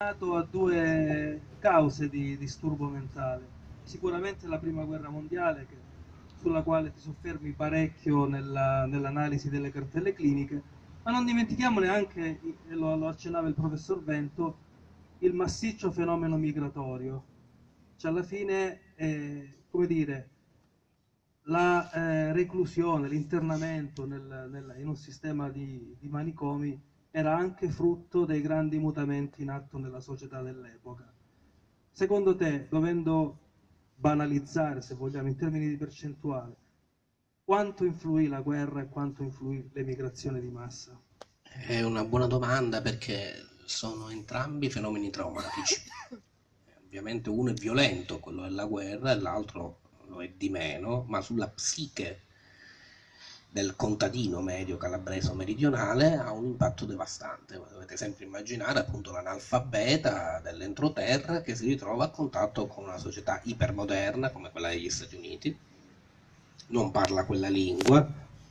a due cause di disturbo mentale. Sicuramente la prima guerra mondiale, sulla quale ti soffermi parecchio nell'analisi delle cartelle cliniche, ma non dimentichiamo neanche, e lo accennava il professor Vento, il massiccio fenomeno migratorio. Cioè alla fine, come dire, la reclusione, l'internamento in un sistema di manicomi era anche frutto dei grandi mutamenti in atto nella società dell'epoca. Secondo te, dovendo banalizzare, se vogliamo, in termini di percentuale, quanto influì la guerra e quanto influì l'emigrazione di massa? È una buona domanda perché sono entrambi fenomeni traumatici. Ovviamente uno è violento, quello della guerra, e l'altro lo è di meno, ma sulla psiche del contadino medio calabrese o meridionale ha un impatto devastante. Dovete sempre immaginare appunto l'analfabeta dell'entroterra che si ritrova a contatto con una società ipermoderna come quella degli Stati Uniti, non parla quella lingua,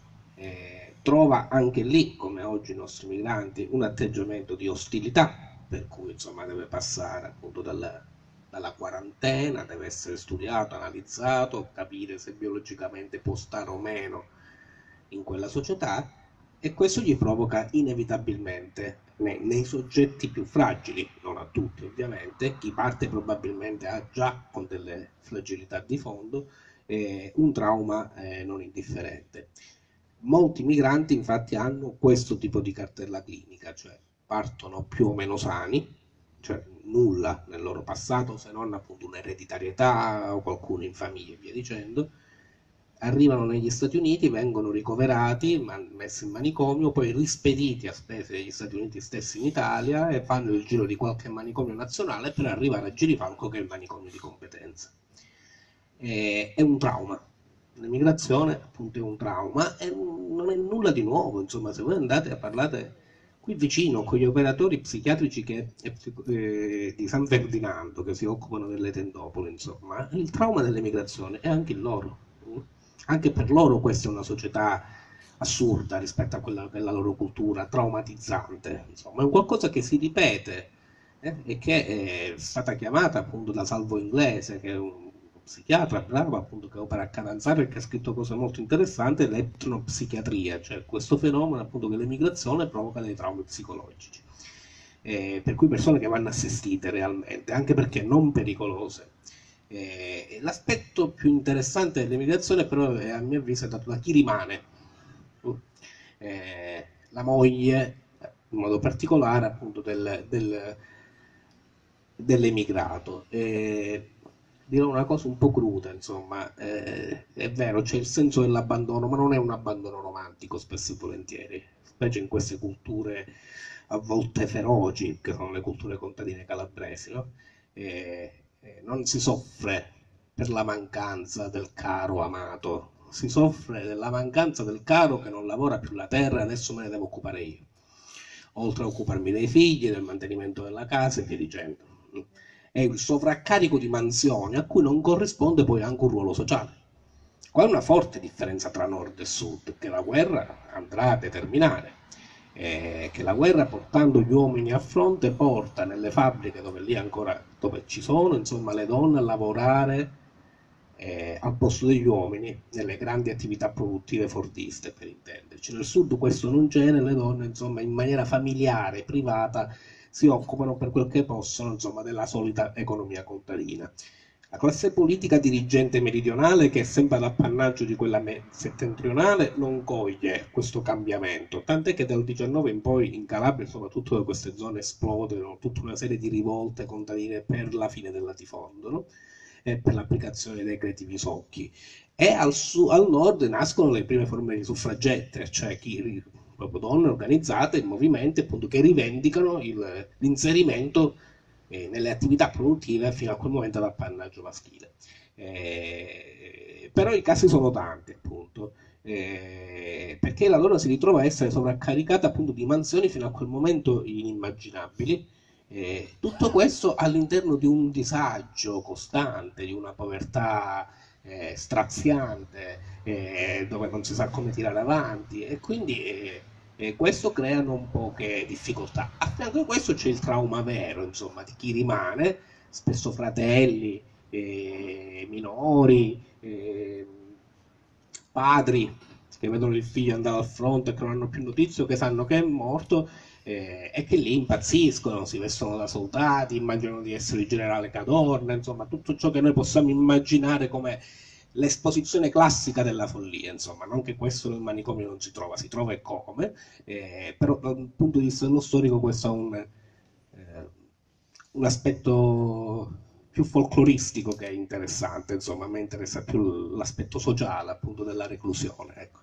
trova anche lì, come oggi i nostri migranti, un atteggiamento di ostilità, per cui insomma deve passare appunto dalla quarantena, deve essere studiato, analizzato, capire se biologicamente può stare o meno in quella società, e questo gli provoca inevitabilmente nei soggetti più fragili, non a tutti ovviamente, chi parte probabilmente ha già con delle fragilità di fondo, un trauma non indifferente. Molti migranti infatti hanno questo tipo di cartella clinica, cioè partono più o meno sani, cioè nulla nel loro passato se non appunto un'ereditarietà o qualcuno in famiglia e via dicendo, arrivano negli Stati Uniti, vengono ricoverati, messi in manicomio, poi rispediti a spese degli Stati Uniti stessi in Italia e fanno il giro di qualche manicomio nazionale per arrivare a Girifalco che è il manicomio di competenza. È un trauma. L'emigrazione appunto è un trauma e non è nulla di nuovo, insomma, se voi andate a parlare qui vicino con gli operatori psichiatrici di San Ferdinando che si occupano delle tendopoli, insomma, il trauma dell'emigrazione è anche il loro. Anche per loro questa è una società assurda rispetto a quella della loro cultura, traumatizzante, insomma, è un qualcosa che si ripete e che è stata chiamata appunto da Salvo Inglese, che è un psichiatra bravo appunto che opera a Catanzaro e che ha scritto cose molto interessanti, l'etnopsichiatria, cioè questo fenomeno appunto che l'emigrazione provoca dei traumi psicologici. Per cui persone che vanno assistite realmente, anche perché non pericolose. L'aspetto più interessante dell'emigrazione però a mio avviso è dato da chi rimane. La moglie, in modo particolare appunto dell'emigrato. Dirò una cosa un po' cruda, insomma, è vero, c'è il senso dell'abbandono, ma non è un abbandono romantico, spesso e volentieri, specie in queste culture a volte feroci, che sono le culture contadine calabresi, no? Non si soffre per la mancanza del caro amato, si soffre della mancanza del caro che non lavora più la terra e adesso me ne devo occupare io, oltre a occuparmi dei figli, del mantenimento della casa e via dicendo. È il sovraccarico di mansioni a cui non corrisponde poi anche un ruolo sociale. Qua è una forte differenza tra nord e sud, che la guerra andrà a determinare. Che la guerra portando gli uomini a fronte porta nelle fabbriche dove lì ancora dove ci sono insomma le donne a lavorare al posto degli uomini nelle grandi attività produttive fordiste, per intenderci. Nel sud questo non c'è, le donne insomma in maniera familiare, privata, si occupano per quel che possono insomma della solita economia contadina. La classe politica dirigente meridionale, che è sempre l'appannaggio di quella settentrionale, non coglie questo cambiamento, tant'è che dal 19 in poi in Calabria, soprattutto da queste zone, esplodono tutta una serie di rivolte contadine per la fine del latifondo, no? E per l'applicazione dei decreti Visocchi. E al nord nascono le prime forme di suffragette, cioè proprio donne organizzate in movimenti appunto, che rivendicano l'inserimento nelle attività produttive fino a quel momento l'appannaggio maschile. Però i casi sono tanti, appunto, perché la donna si ritrova a essere sovraccaricata appunto di mansioni fino a quel momento inimmaginabili. Tutto questo all'interno di un disagio costante, di una povertà straziante, dove non si sa come tirare avanti, e quindi Questo creano un poche difficoltà. A fianco di questo c'è il trauma vero, insomma, di chi rimane, spesso fratelli, minori, padri che vedono il figlio andare al fronte e che non hanno più notizie o che sanno che è morto, e che lì impazziscono, si vestono da soldati, immaginano di essere il generale Cadorna, insomma tutto ciò che noi possiamo immaginare come l'esposizione classica della follia, insomma, non che questo nel manicomio non si trova e come, però dal punto di vista dello storico questo ha un aspetto più folcloristico che è interessante, insomma, a me interessa più l'aspetto sociale appunto della reclusione, ecco.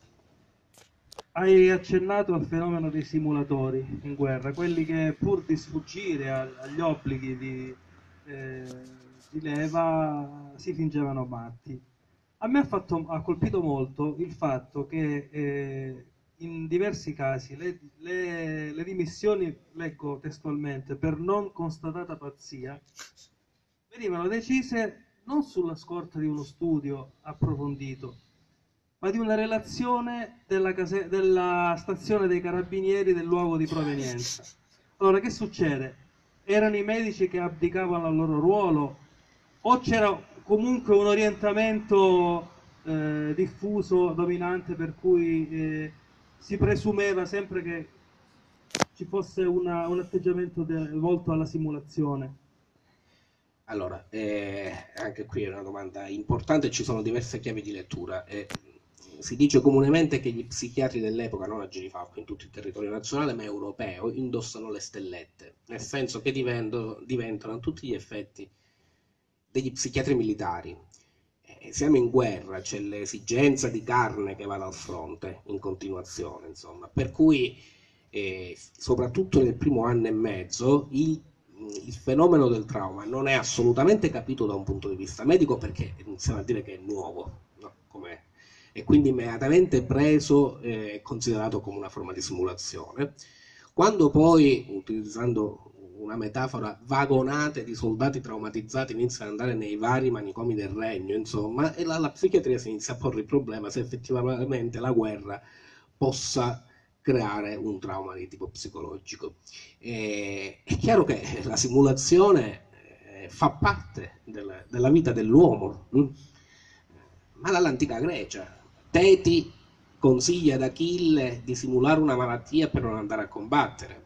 Hai accennato al fenomeno dei simulatori in guerra, quelli che pur di sfuggire agli obblighi eh, di leva si fingevano matti. A me ha colpito molto il fatto che in diversi casi le dimissioni, leggo testualmente, per non constatata pazzia, venivano decise non sulla scorta di uno studio approfondito, ma di una relazione della stazione dei carabinieri del luogo di provenienza. Allora, che succede? Erano i medici che abdicavano al loro ruolo o c'era comunque un orientamento diffuso, dominante, per cui si presumeva sempre che ci fosse un atteggiamento volto alla simulazione? Allora, anche qui è una domanda importante, ci sono diverse chiavi di lettura. Si dice comunemente che gli psichiatri dell'epoca, non a Girifalco, in tutto il territorio nazionale, ma europeo, indossano le stellette, nel senso che diventano a tutti gli effetti degli psichiatri militari. Siamo in guerra, c'è l'esigenza di carne che va dal fronte in continuazione, insomma, per cui soprattutto nel primo anno e mezzo il fenomeno del trauma non è assolutamente capito da un punto di vista medico perché iniziamo a dire che è nuovo, no? E quindi immediatamente preso e considerato come una forma di simulazione. Quando poi, utilizzando una metafora, vagonate di soldati traumatizzati iniziano ad andare nei vari manicomi del regno, insomma, e la psichiatria si inizia a porre il problema se effettivamente la guerra possa creare un trauma di tipo psicologico. È chiaro che la simulazione fa parte della vita dell'uomo, ma dall'antica Grecia. Teti consiglia ad Achille di simulare una malattia per non andare a combattere.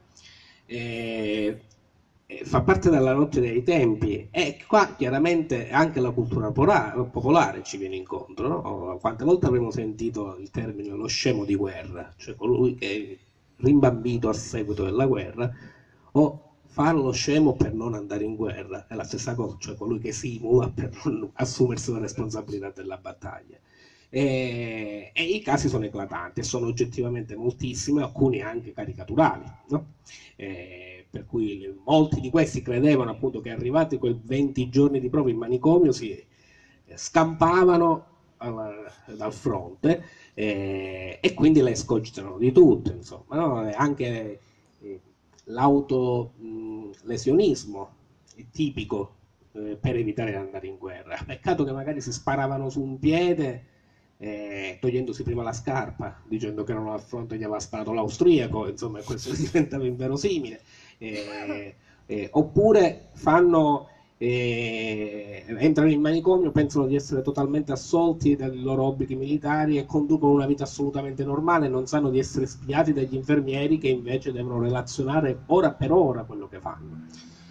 Fa parte della notte dei tempi e qua chiaramente anche la cultura popolare ci viene incontro, no? Quante volte avremo sentito il termine lo scemo di guerra, cioè colui che è rimbambito a seguito della guerra, o fare lo scemo per non andare in guerra, è la stessa cosa, cioè colui che simula per non assumersi la responsabilità della battaglia. E i casi sono eclatanti e sono oggettivamente moltissimi, alcuni anche caricaturali, no? Per cui molti di questi credevano appunto che arrivati quei 20 giorni di prova in manicomio si scampavano dal fronte e quindi le escogitano di tutto, insomma, no? Anche l'autolesionismo è tipico per evitare di andare in guerra. Peccato che magari si sparavano su un piede togliendosi prima la scarpa, dicendo che erano al fronte gli aveva sparato l'austriaco, insomma questo diventava inverosimile. Oppure entrano in manicomio, pensano di essere totalmente assolti dai loro obblighi militari e conducono una vita assolutamente normale, non sanno di essere spiati dagli infermieri che invece devono relazionare ora per ora quello che fanno.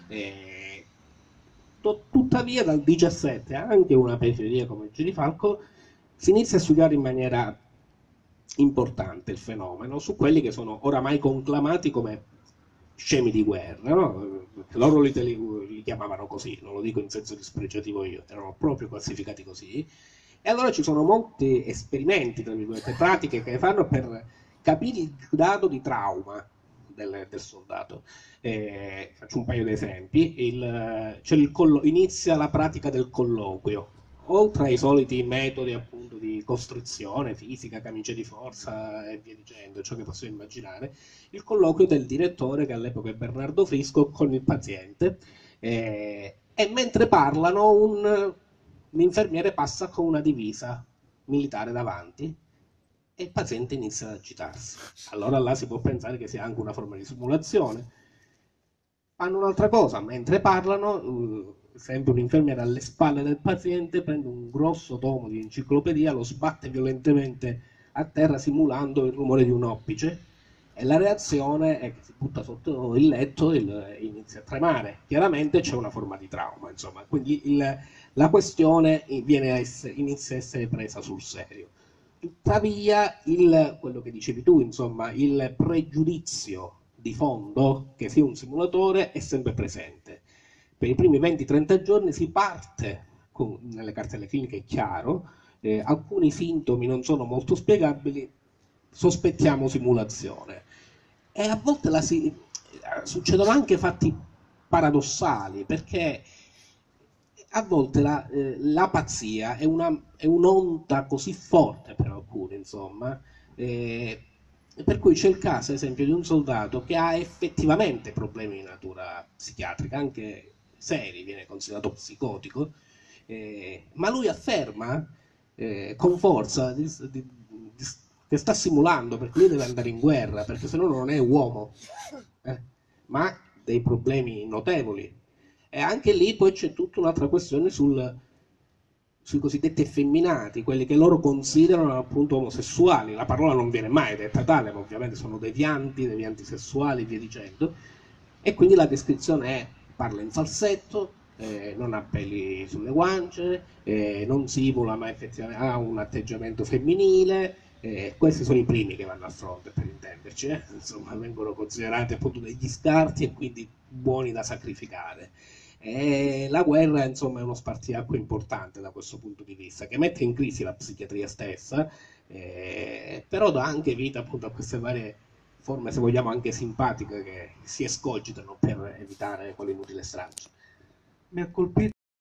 Tuttavia dal 17 anche una periferia come Girifalco si inizia a studiare in maniera importante il fenomeno su quelli che sono oramai conclamati come scemi di guerra, no? Loro li chiamavano così, non lo dico in senso dispregiativo io, erano proprio classificati così. E allora ci sono molti esperimenti, tra virgolette, pratiche che fanno per capire il grado di trauma del soldato. Faccio un paio di esempi. Inizia la pratica del colloquio, oltre ai soliti metodi appunto di costrizione fisica, camicie di forza e via dicendo, ciò che possiamo immaginare, il colloquio del direttore, che all'epoca è Bernardo Frisco, con il paziente, e mentre parlano un infermiere passa con una divisa militare davanti e il paziente inizia ad agitarsi. Allora là si può pensare che sia anche una forma di simulazione. Fanno un'altra cosa, mentre parlano, sempre un infermiere alle spalle del paziente prende un grosso tomo di enciclopedia, lo sbatte violentemente a terra simulando il rumore di un oppice, e la reazione è che si butta sotto il letto e inizia a tremare. Chiaramente c'è una forma di trauma, insomma, quindi la questione inizia a essere presa sul serio. Tuttavia, quello che dicevi tu, insomma, il pregiudizio di fondo che sia un simulatore è sempre presente. Per i primi 20-30 giorni si parte nelle cartelle cliniche, è chiaro, alcuni sintomi non sono molto spiegabili, sospettiamo simulazione. E a volte succedono anche fatti paradossali, perché a volte la pazzia è un'onta così forte per alcuni, insomma, per cui c'è il caso, ad esempio, di un soldato che ha effettivamente problemi di natura psichiatrica, anche seri, viene considerato psicotico, ma lui afferma con forza che sta simulando, perché lui deve andare in guerra, perché sennò non è uomo, ma ha dei problemi notevoli. E anche lì poi c'è tutta un'altra questione sui cosiddetti effeminati, quelli che loro considerano appunto omosessuali. La parola non viene mai detta tale, ma ovviamente sono devianti sessuali e via dicendo. E quindi la descrizione parla in falsetto, non ha peli sulle guance, non simula ma effettivamente ha un atteggiamento femminile. Questi sono i primi che vanno a fronte, per intenderci, insomma, vengono considerati appunto degli scarti e quindi buoni da sacrificare. La guerra, insomma, è uno spartiacque importante da questo punto di vista, che mette in crisi la psichiatria stessa, però dà anche vita appunto a queste varie forme, se vogliamo, anche simpatiche che si escogitano per evitare quell'inutile strage. Mi ha colpito